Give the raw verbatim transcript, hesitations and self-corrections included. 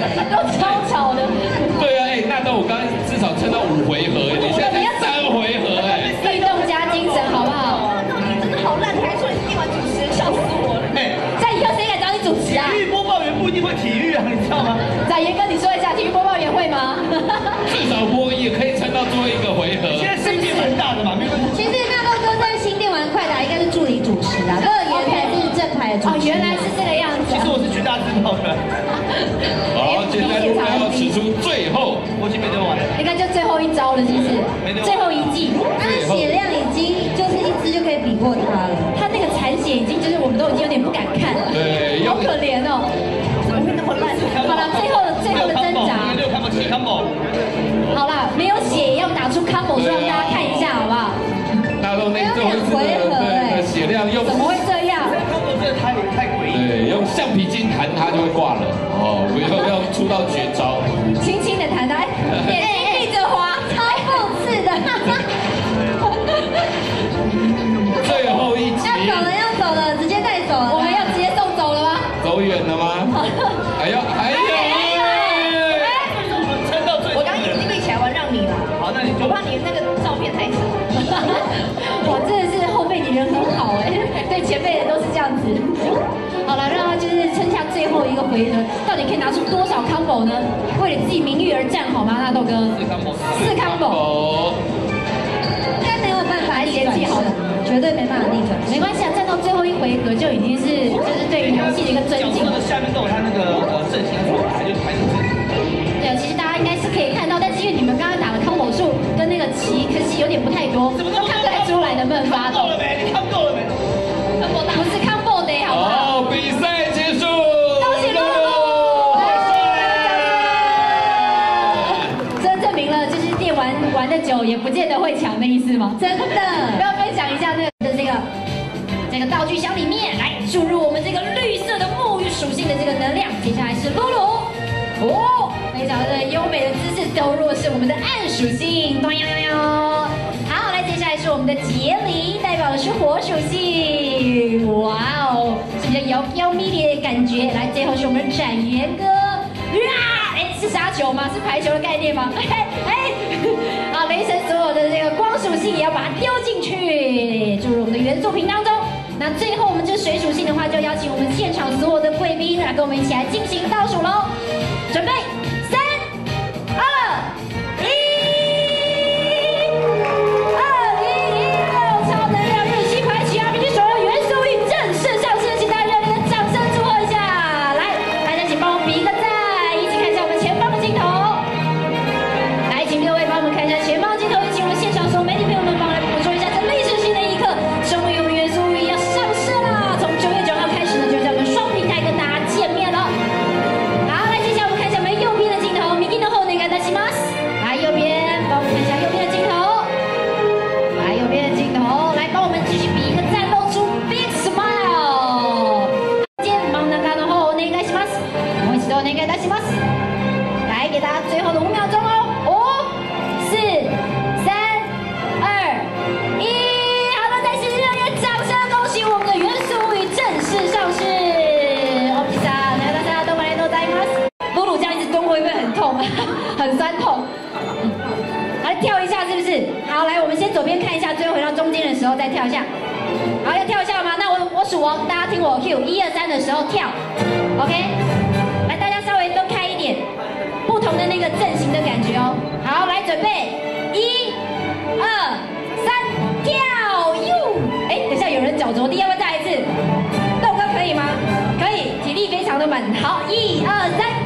都超吵的。 对啊，哎，纳豆，我刚刚至少撑到五回合，你现在才三回合，哎。 律动加精神，好不好？ 你真的好烂，你还说你是电玩主持人，笑死我了。哎， 在以后谁敢找你主持啊？ 体育播报员不一定会体育啊，你知道吗？ 仔爷跟你说一下，体育播报员会吗？ 至少播也可以撑到最后一个回合。 现在声音蛮大的嘛，没有关系。 其实纳豆哥在新电玩快打应该是助理主持啊，乐爷才是正牌的主持。 哦，原来是这个样子。 其实我是全大字报的。 好，现在路标要使出最后， 我已经没得玩了。 应该就最后一招了，是不是？最后一季， 他的血量已经就是一支就可以比过他了。 他那个残血已经就是我们都已经有点不敢看了。 对， 好可怜哦。怎么会那么烂？好了，最后最后的挣扎。 六 combo 七 combo。 好了，没有血也要打出 combo 出让大家看一下，好不好？ 纳豆那最后一次的血量用怎么会这样？ 这 combo 真的太太诡异。 对，用橡皮筋弹它就会挂了。哦，不要要出到绝招。 轻轻的弹它，眼睛闭着滑，超讽刺的。 最后一集。 要走了，要走了，直接带走了。 我们要直接送走了吗？ 走远了吗？还要还有。 撑到最后。 我刚眼睛闭起来，我让你了。 好，那你就。 我怕你那个照片太丑。 哇，真的是后辈你人很好哎，对前辈的都是这样子。好了，让他就是撑下最后一个回合，到底可以拿出多少 combo 呢？为了自己名誉而战，好吗，纳豆哥？ 四 combo。 四 combo。 应该没有办法逆转，好的，绝对没办法逆转。 没关系啊，站到最后一回合就已经是就是对于游戏的一个尊敬。 角色的下面都有他那个呃阵型的牌，就牌子阵型。 对，其实大家应该是可以看到，但是因为你们刚刚打的 combo 数跟那个棋，可是有点不太多，都看不太出来能不能发动。 够了没？你看够了没？ 不是 combo 的，好不好？ 好，比赛结束。 恭喜露露！这证明了就是电玩玩的久也不见得会强的意思吗？真的。要分享一下那个的这个这个道具箱里面，来注入我们这个绿色的沐浴属性的这个能量。接下来是露露，哦，非常的优美的姿势，投入的是我们的暗属性，咚呀呀。好，来接下来是我们的杰里，代表的是火属性。哇哦，是不是有妖咪的感觉？来，最后是我们的展元哥，哇，哎，是杀球吗？是排球的概念吗？哎哎，好，雷神所有的这个光属性也要把它丢进去，注入我们的元素瓶当中。那最后我们这水属性的话，就邀请我们现场所有的贵宾来跟我们一起来进行倒数喽，准备，三、二、一。来，给大家最后的五秒钟哦，五、四、三、二、一，好了，再次热烈掌声，恭喜我们的元素物语正式上市。欧吉桑，大家都来都在吗？露露这样一直蹲会不会很痛？很酸痛。来跳一下是不是？好，来，我们先左边看一下，最后回到中间的时候再跳一下。好，要跳一下了吗？那我我数哦，大家听我 Q， 一二三的时候跳 ，OK。不同的那个阵型的感觉哦。好，来准备，一、二、三，跳！哟，哎，等一下有人脚着地，要不要再来一次？豆哥可以吗？可以，体力非常的满。好，一二三。